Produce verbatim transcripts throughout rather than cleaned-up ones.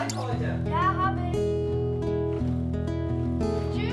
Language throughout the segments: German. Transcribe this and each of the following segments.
Zeit heute. Ja, habe ich. Tschüss.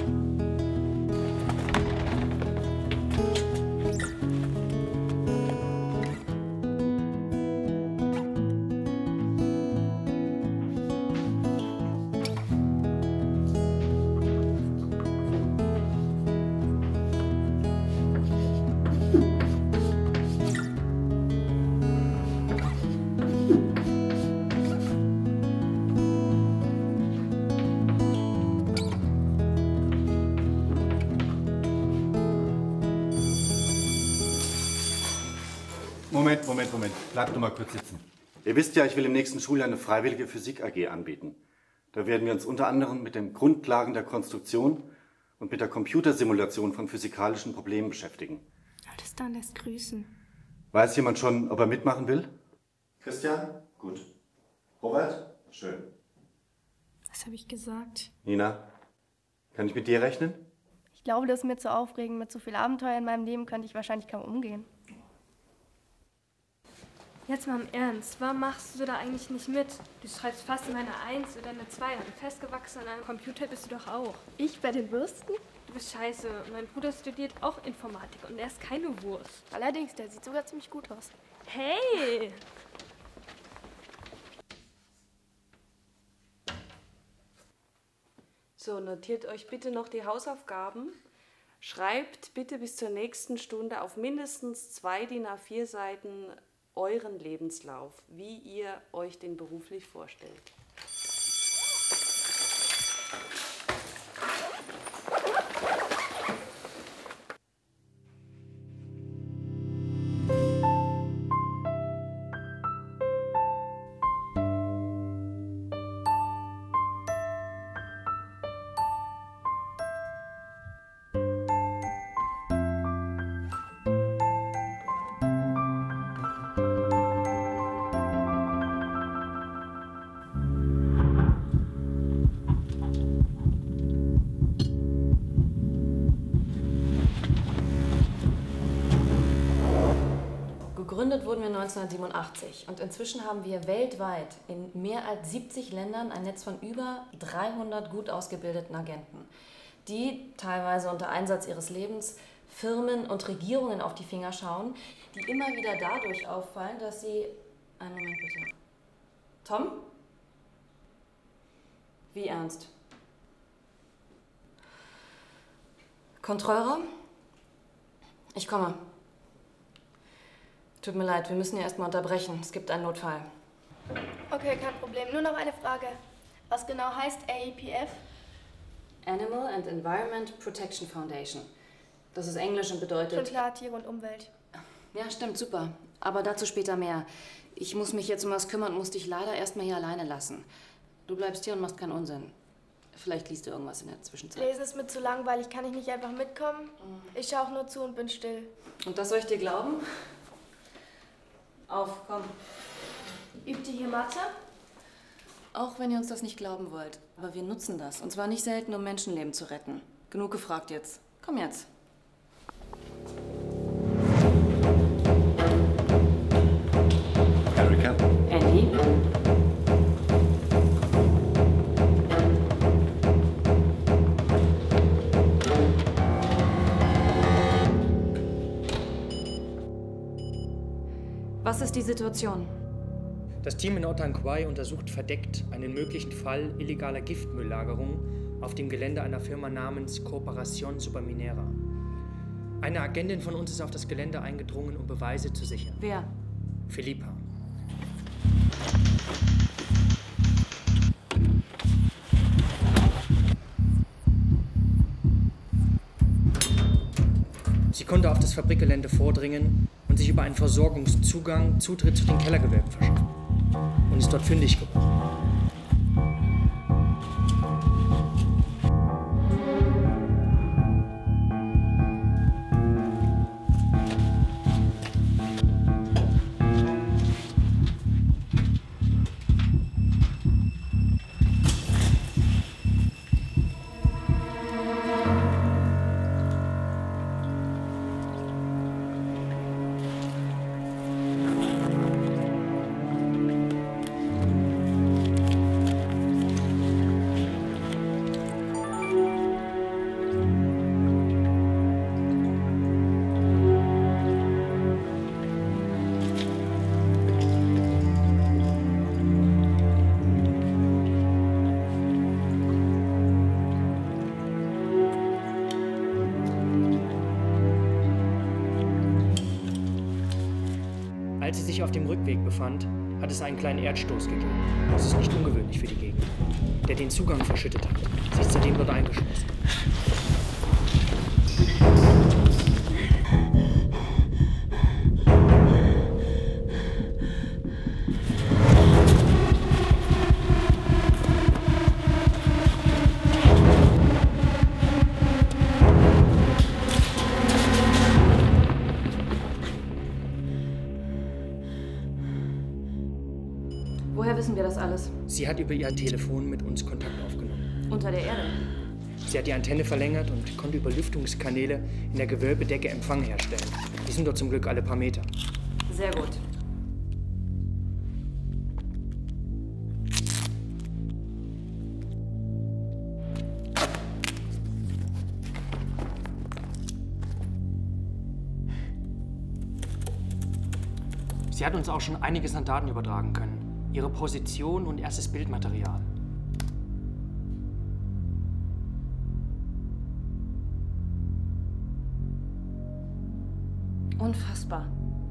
Moment, Moment, Moment. Bleibt nur mal kurz sitzen. Ihr wisst ja, ich will im nächsten Schuljahr eine freiwillige Physik-A G anbieten. Da werden wir uns unter anderem mit den Grundlagen der Konstruktion und mit der Computersimulation von physikalischen Problemen beschäftigen. Tristan lässt grüßen. Weiß jemand schon, ob er mitmachen will? Christian? Gut. Robert? Schön. Was habe ich gesagt? Nina? Kann ich mit dir rechnen? Ich glaube, das ist mir zu aufregend. Mit so viel Abenteuer in meinem Leben könnte ich wahrscheinlich kaum umgehen. Jetzt mal im Ernst, warum machst du da eigentlich nicht mit? Du schreibst fast immer eine Eins oder eine Zwei und festgewachsen an einem Computer bist du doch auch. Ich bei den Würsten? Du bist scheiße. Mein Bruder studiert auch Informatik und er ist keine Wurst. Allerdings, der sieht sogar ziemlich gut aus. Hey! So, notiert euch bitte noch die Hausaufgaben. Schreibt bitte bis zur nächsten Stunde auf mindestens zwei D I N A vier Seiten euren Lebenslauf, wie ihr euch den beruflich vorstellt. Gegründet wurden wir neunzehnhundertsiebenundachtzig und inzwischen haben wir weltweit in mehr als siebzig Ländern ein Netz von über dreihundert gut ausgebildeten Agenten, die teilweise unter Einsatz ihres Lebens Firmen und Regierungen auf die Finger schauen, die immer wieder dadurch auffallen, dass sie... Einen Moment bitte. Tom? Wie ernst? Kontrollraum? Ich komme. Tut mir leid, wir müssen ja erstmal unterbrechen. Es gibt einen Notfall. Okay, kein Problem. Nur noch eine Frage. Was genau heißt A E P F? Animal and Environment Protection Foundation. Das ist Englisch und Schon bedeutet... klar, Tiere und Umwelt. Ja, stimmt, super. Aber dazu später mehr. Ich muss mich jetzt um was kümmern und muss dich leider erstmal hier alleine lassen. Du bleibst hier und machst keinen Unsinn. Vielleicht liest du irgendwas in der Zwischenzeit. Lesen ist mir zu langweilig. Kann ich nicht einfach mitkommen? Ich schaue auch nur zu und bin still. Und das soll ich dir glauben? Auf, komm. Übt ihr hier Mathe? Auch wenn ihr uns das nicht glauben wollt. Aber wir nutzen das. Und zwar nicht selten, um Menschenleben zu retten. Genug gefragt jetzt. Komm jetzt. Erika? Andy? Was ist die Situation? Das Team in Otanquai untersucht verdeckt einen möglichen Fall illegaler Giftmülllagerung auf dem Gelände einer Firma namens Corporación Superminera. Eine Agentin von uns ist auf das Gelände eingedrungen, um Beweise zu sichern. Wer? Philippa. Sie konnte auf das Fabrikgelände vordringen und sich über einen Versorgungszugang Zutritt zu den Kellergewölben verschaffen und ist dort fündig geworden. sich auf dem Rückweg befand, hat es einen kleinen Erdstoß gegeben. Das ist nicht ungewöhnlich für die Gegend, der den Zugang verschüttet hat. Sie ist seitdem dort eingeschlossen. Woher wissen wir das alles? Sie hat über ihr Telefon mit uns Kontakt aufgenommen. Unter der Erde? Sie hat die Antenne verlängert und konnte über Lüftungskanäle in der Gewölbedecke Empfang herstellen. Die sind dort zum Glück alle paar Meter. Sehr gut. Sie hat uns auch schon einiges an Daten übertragen können. Ihre Position und erstes Bildmaterial. Unfassbar.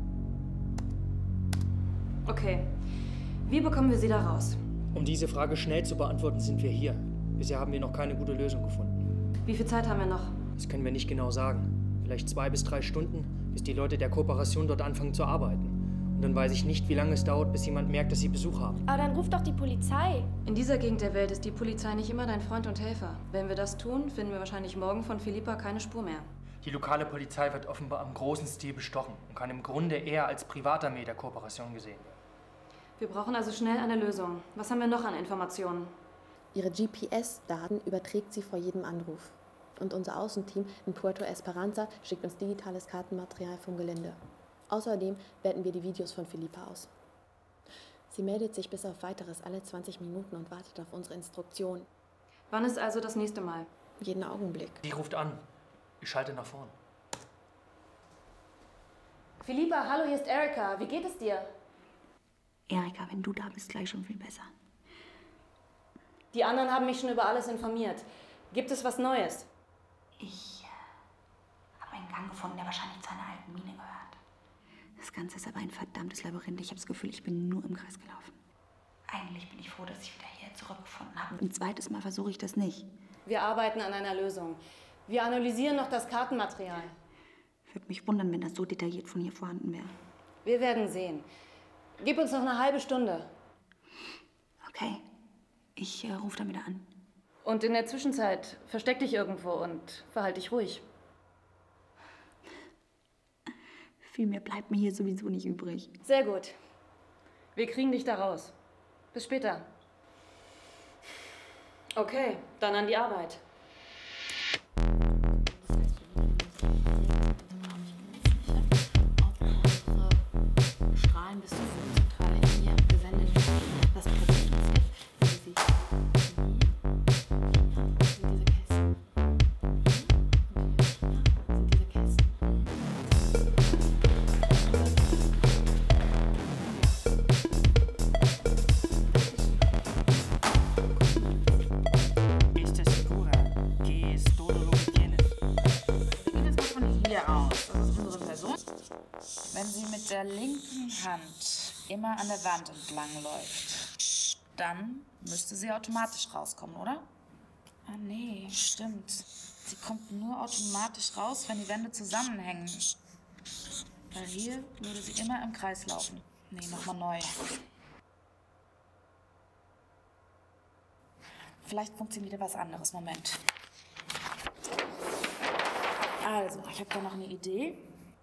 Okay. Wie bekommen wir sie da raus? Um diese Frage schnell zu beantworten, sind wir hier. Bisher haben wir noch keine gute Lösung gefunden. Wie viel Zeit haben wir noch? Das können wir nicht genau sagen. Vielleicht zwei bis drei Stunden, bis die Leute der Kooperation dort anfangen zu arbeiten. Und dann weiß ich nicht, wie lange es dauert, bis jemand merkt, dass sie Besuch haben. Aber dann ruf doch die Polizei. In dieser Gegend der Welt ist die Polizei nicht immer dein Freund und Helfer. Wenn wir das tun, finden wir wahrscheinlich morgen von Philippa keine Spur mehr. Die lokale Polizei wird offenbar im großen Stil bestochen und kann im Grunde eher als Privatarmee der Kooperation gesehen werden. Wir brauchen also schnell eine Lösung. Was haben wir noch an Informationen? Ihre G P S-Daten überträgt sie vor jedem Anruf. Und unser Außenteam in Puerto Esperanza schickt uns digitales Kartenmaterial vom Gelände. Außerdem werten wir die Videos von Philippa aus. Sie meldet sich bis auf Weiteres alle zwanzig Minuten und wartet auf unsere Instruktion. Wann ist also das nächste Mal? Jeden Augenblick. Die ruft an. Ich schalte nach vorn. Philippa, hallo, hier ist Erika. Wie geht es dir? Erika, wenn du da bist, gleich schon viel besser. Die anderen haben mich schon über alles informiert. Gibt es was Neues? Ich äh, habe einen Gang gefunden, der wahrscheinlich zu einer alten Mine gehört. Das Ganze ist aber ein verdammtes Labyrinth. Ich habe das Gefühl, ich bin nur im Kreis gelaufen. Eigentlich bin ich froh, dass ich wieder hier zurückgefunden habe. Ein zweites Mal versuche ich das nicht. Wir arbeiten an einer Lösung. Wir analysieren noch das Kartenmaterial. Würde mich wundern, wenn das so detailliert von hier vorhanden wäre. Wir werden sehen. Gib uns noch eine halbe Stunde. Okay. Ich äh, rufe dann wieder an. Und in der Zwischenzeit versteck dich irgendwo und verhalte dich ruhig. Viel mehr bleibt mir hier sowieso nicht übrig. Sehr gut. Wir kriegen dich da raus. Bis später. Okay, dann an die Arbeit. Strahlen bis zur Funkzentrale hier gesendet werden. Das Problem ist jetzt, wie sie sind diese Kästen. Sind diese Kästen. Esta segura que es todo lo que tienes. Wir gehen jetzt mal von hier aus. Das ist unsere Person. Wenn sie mit der linken Hand immer an der Wand entlang läuft, dann müsste sie automatisch rauskommen, oder? Ah nee, stimmt. Sie kommt nur automatisch raus, wenn die Wände zusammenhängen. Weil hier würde sie immer im Kreis laufen. Nee, nochmal neu. Vielleicht funktioniert was anderes. Moment. Also, ich habe da noch eine Idee.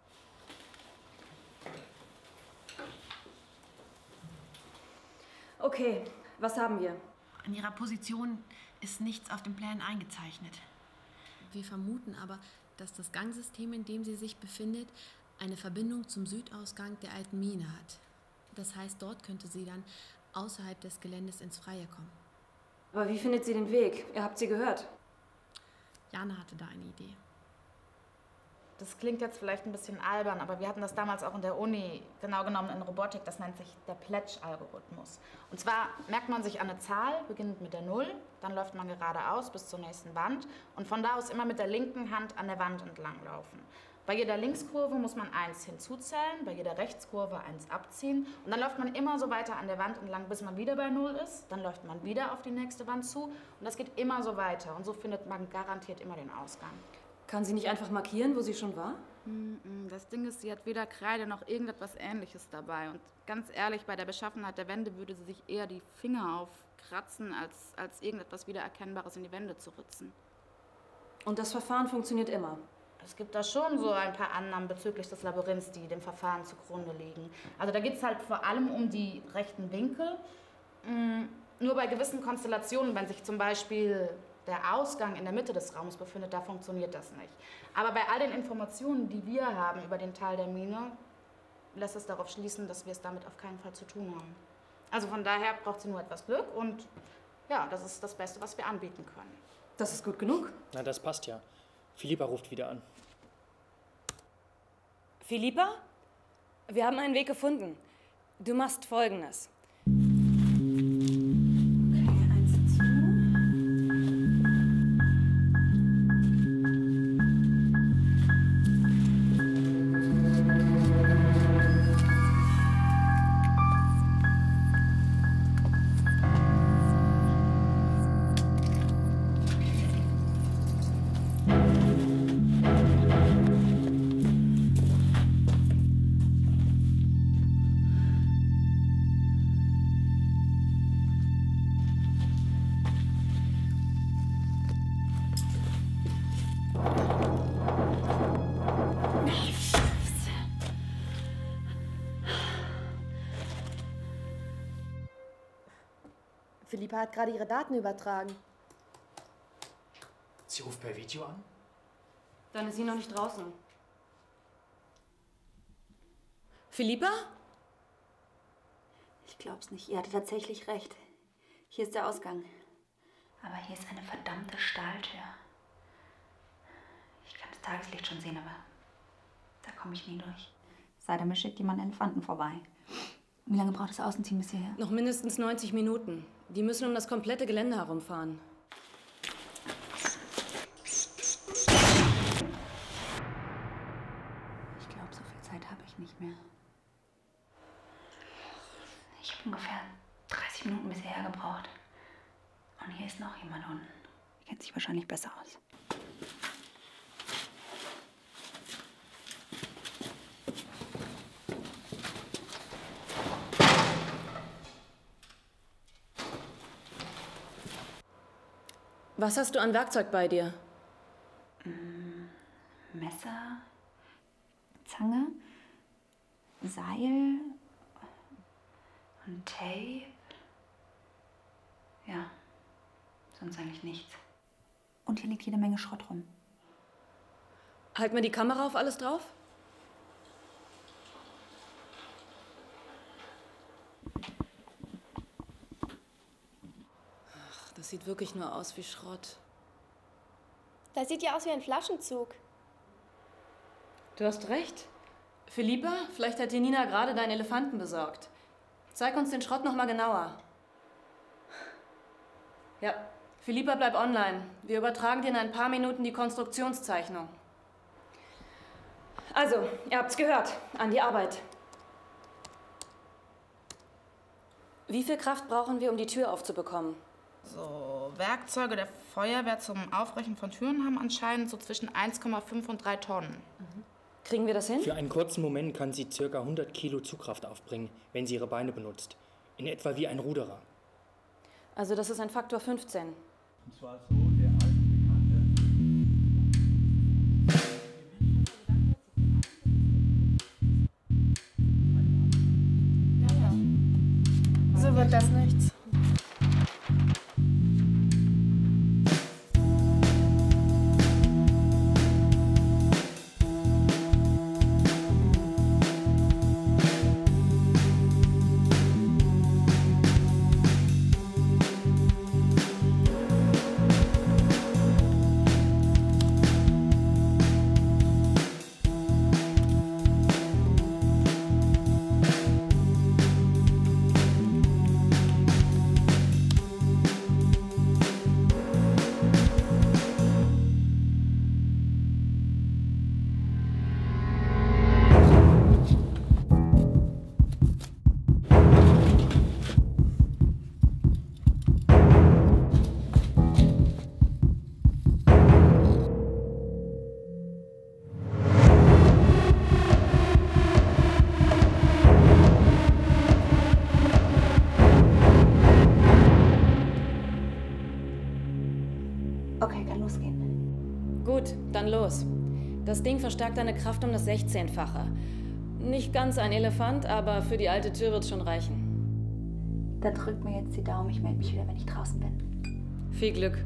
Okay, was haben wir? An ihrer Position ist nichts auf den Plänen eingezeichnet. Wir vermuten aber, dass das Gangsystem, in dem sie sich befindet, eine Verbindung zum Südausgang der alten Mine hat. Das heißt, dort könnte sie dann außerhalb des Geländes ins Freie kommen. Aber wie findet sie den Weg? Ihr habt sie gehört. Jana hatte da eine Idee. Das klingt jetzt vielleicht ein bisschen albern, aber wir hatten das damals auch in der Uni, genau genommen in Robotik, das nennt sich der Pletsch-Algorithmus. Und zwar merkt man sich eine Zahl, beginnend mit der Null, dann läuft man geradeaus bis zur nächsten Wand und von da aus immer mit der linken Hand an der Wand entlang laufen. Bei jeder Linkskurve muss man eins hinzuzählen, bei jeder Rechtskurve eins abziehen. Und dann läuft man immer so weiter an der Wand entlang, bis man wieder bei Null ist. Dann läuft man wieder auf die nächste Wand zu. Und das geht immer so weiter. Und so findet man garantiert immer den Ausgang. Kann sie nicht einfach markieren, wo sie schon war? Das Ding ist, sie hat weder Kreide noch irgendetwas Ähnliches dabei. Und ganz ehrlich, bei der Beschaffenheit der Wände würde sie sich eher die Finger aufkratzen, als, als irgendetwas Wiedererkennbares in die Wände zu ritzen. Und das Verfahren funktioniert immer? Es gibt da schon so ein paar Annahmen bezüglich des Labyrinths, die dem Verfahren zugrunde liegen. Also da geht es halt vor allem um die rechten Winkel. Nur bei gewissen Konstellationen, wenn sich zum Beispiel der Ausgang in der Mitte des Raums befindet, da funktioniert das nicht. Aber bei all den Informationen, die wir haben über den Teil der Mine, lässt es darauf schließen, dass wir es damit auf keinen Fall zu tun haben. Also von daher braucht sie nur etwas Glück und ja, das ist das Beste, was wir anbieten können. Das ist gut genug? Na, das passt ja. Philippa ruft wieder an. Philippa? Wir haben einen Weg gefunden. Du machst Folgendes. Philippa hat gerade ihre Daten übertragen. Sie ruft per Video an? Dann ist sie noch nicht draußen. Philippa? Ich glaub's nicht. Ihr hattet tatsächlich recht. Hier ist der Ausgang. Aber hier ist eine verdammte Stahltür. Ich kann das Tageslicht schon sehen, aber da komme ich nie durch. Sei denn, mir schickt jemand Elefanten vorbei. Wie lange braucht das Außenziehen bis hierher? Noch mindestens neunzig Minuten. Die müssen um das komplette Gelände herumfahren. Ich glaube, so viel Zeit habe ich nicht mehr. Ich habe ungefähr dreißig Minuten bis hierher gebraucht. Und hier ist noch jemand unten. Der kennt sich wahrscheinlich besser aus. Was hast du an Werkzeug bei dir? Messer, Zange, Seil und Tape. Ja, sonst eigentlich nichts. Und hier liegt jede Menge Schrott rum. Halt mir die Kamera auf alles drauf? Ach, das sieht wirklich nur aus wie Schrott. Das sieht ja aus wie ein Flaschenzug. Du hast recht. Philippa, vielleicht hat dir Nina gerade deinen Elefanten besorgt. Zeig uns den Schrott noch mal genauer. Ja, Philippa, bleib online. Wir übertragen dir in ein paar Minuten die Konstruktionszeichnung. Also, ihr habt's gehört. An die Arbeit. Wie viel Kraft brauchen wir, um die Tür aufzubekommen? So, Werkzeuge der Feuerwehr zum Aufbrechen von Türen haben anscheinend so zwischen eins Komma fünf und drei Tonnen. Mhm. Kriegen wir das hin? Für einen kurzen Moment kann sie ca. hundert Kilo Zugkraft aufbringen, wenn sie ihre Beine benutzt. In etwa wie ein Ruderer. Also das ist ein Faktor fünfzehn. Und zwar so, der alte So wird das nichts. losgehen. Gut, dann los. Das Ding verstärkt deine Kraft um das sechzehnfache. Nicht ganz ein Elefant, aber für die alte Tür wird's schon reichen. Dann drückt mir jetzt die Daumen, ich melde mich wieder, wenn ich draußen bin. Viel Glück.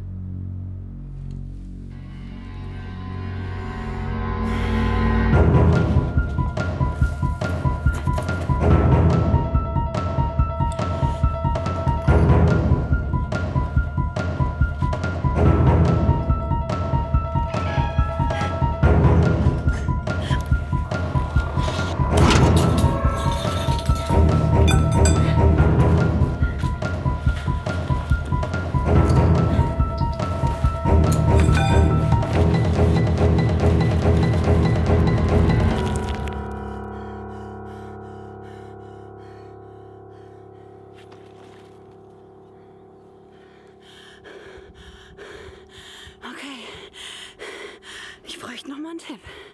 Okay, ich bräuchte noch mal einen Tipp.